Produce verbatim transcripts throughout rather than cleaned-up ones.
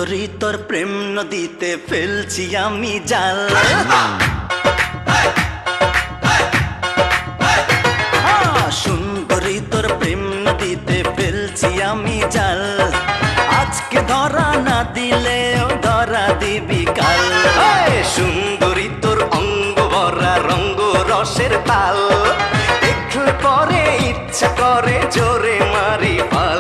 সুন্দরী তোর প্রেম নদীতে ফেলছি আমি জাল। সুন্দরী তোর প্রেম নদীতে ফেলছি আমি জাল। আজকে ধরা না দিলে ধরা দিবি কাল। সুন্দরী তোর অঙ্গ ভরা রঙ্গ রসের তাল। দেখলে পরে ইচ্ছা করে জোরে মারি পাল।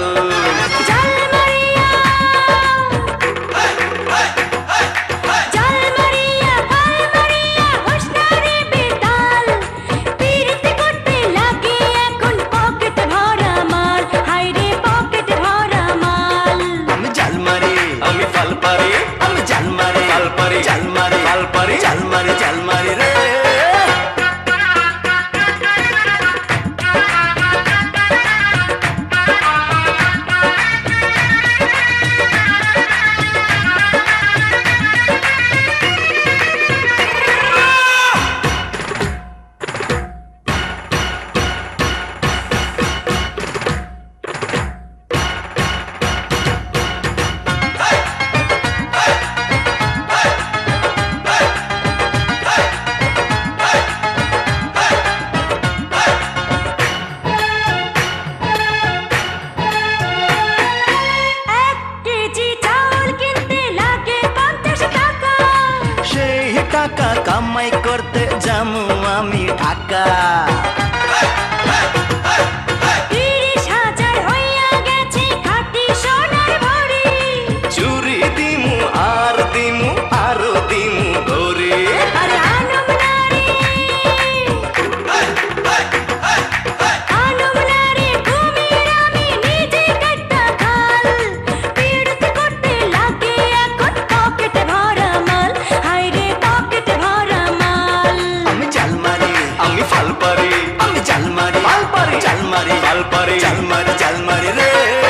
টাকা কামাই করতে যামু আমি ঢাকা। তিরিশ হাজার হইয়া গেছে খাঁটি সোনার ভরি। চুরি দিমু আর দিমু আরো দিমু ধরে। আরে আনম নারী আনম নারী ঘুমিয়ে আমি নিজে কাটটা খাল। পিড়তে করতে লাগে এখন পকেটে ভরা মাল। হায় রে পকেটে ভরা মাল। আমি জাল মারি আমি ফাল পারি। আমি জাল মারি ফাল পারি। জাল মারি ফাল পারি। জাল মারি জাল মারি রে।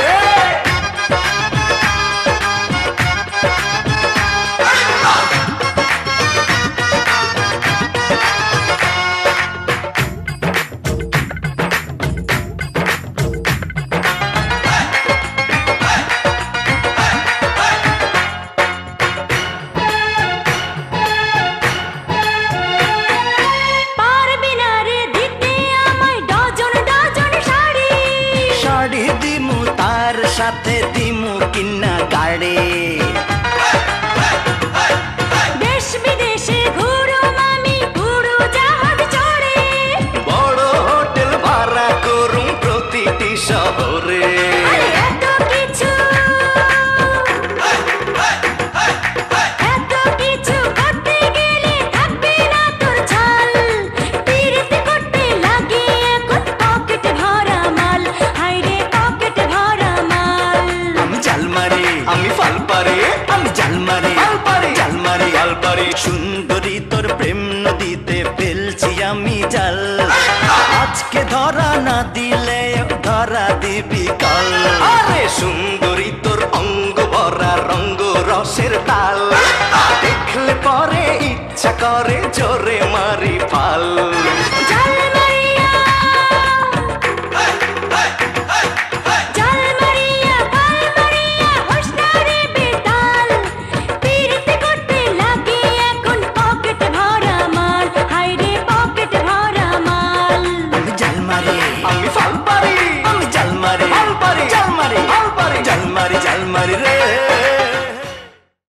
দিমু তার সাথে দিমু কিনা গাড়ি। দেশ বিদেশে ঘুরো আমি পুরো জাহাজ চড়ে। বড় হোটেল ভাড়া করুম প্রতিটি শহরে। এত কিছু এত কিছু করতে গেলে থাকবে না তোর ছাল। পিড়তে করতে লাগে এখন পকেটে ভরা মাল। হায় রে পকেটে ভরা মাল। আমি জাল মারি আমি ফাল পারি। আমি জাল মারি ফাল পারি। জাল মারি ফাল পারি। সুন্দরী তোর প্রেম নদীতে ফেলছি আমি জাল। আজকে ধরা না দিলে ধরা দিবি কাল। আরে সুন্দরী তোর অঙ্গ ভরা রঙ্গ রসের তাল। দেখলে পরে ইচ্ছা করে জোর